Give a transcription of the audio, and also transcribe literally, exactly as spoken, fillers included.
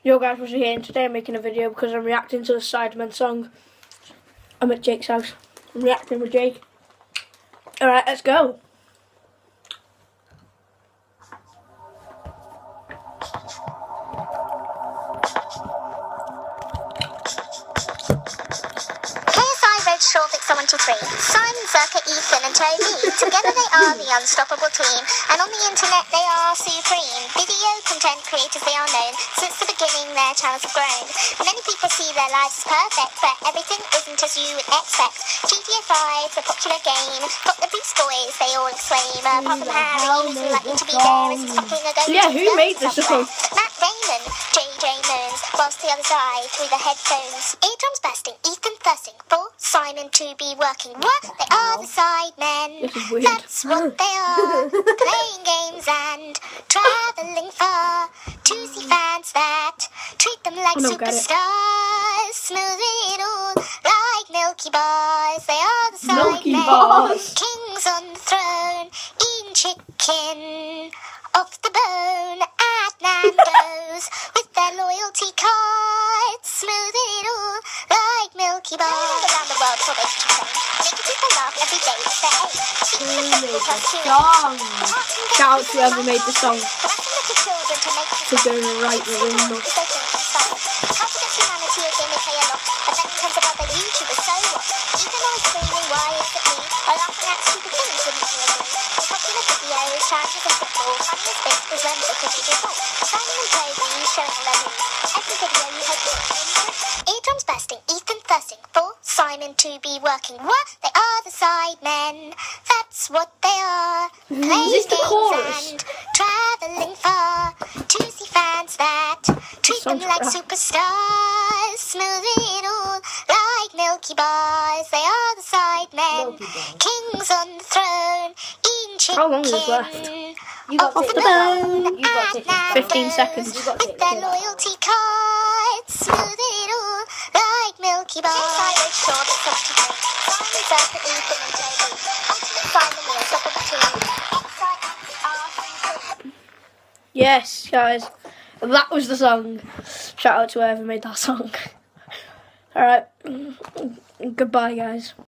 Yo guys, what's here? And today I'm making a video because I'm reacting to the Sidemen song. I'm at Jake's house. I'm reacting with Jake. Alright, let's go. Short Fixer one two three. Simon, Zerka, Ethan and Toby. Together they are the unstoppable team, and on the internet they are supreme. Video content creators they are known. Since the beginning their channels have grown. Many people see their lives as perfect, but everything isn't as you would expect. G T A five, the popular game. Got the Beast Boys, they all exclaim. Apart from Harry, who's lucky to be there, isn't something a go. Yeah, who made this song? Matt Damon, J J moans, whilst the other side through the headphones. Eardrums bursting, Ethan thirsting for Simon to be working. What? They are the Sidemen. That's what they are. Playing games and travelling far to see fans that treat them like superstars. Smooth it all like Milky Bars. They are the Sidemen. Kings on the throne, eating chicken off the bone at Nando's with their loyalty cards. Smooth it all like Milky Bars. Around the world for those two things. Make people laugh every day. It's their aim. Who made the song? Shout out to whoever made the song. To go right the window. How to get humanity a game they play a lot. And then comes about the YouTubers, so what? Even though it's screaming, why is it me? I laughing at stupid things wouldn't you agree? The popular videos, challenges and football, funniest bit is when the cookies are full. Simon and Toby showing all their moves. Every video you hope you'll enjoy. Eardrums bursting, Ethan thirsting for Simon to be working. What? They are the Sidemen. That's what they are. Playing games and travelling far to see fans that treat them like superstars. Smooth it all like Milky Bars. They are the Sidemen. Kings on the throne, eating chicken. How long is left? You got off it. the bone. You got it. fifteen seconds. You got With it. their loyalty cards. Smooth it all like Milky Bars. Simon, Zerka, Ethan and Toby. Ultimate Simon, the unstoppable team. Yes, guys. That was the song. Shout out to whoever made that song. Alright. Goodbye, guys.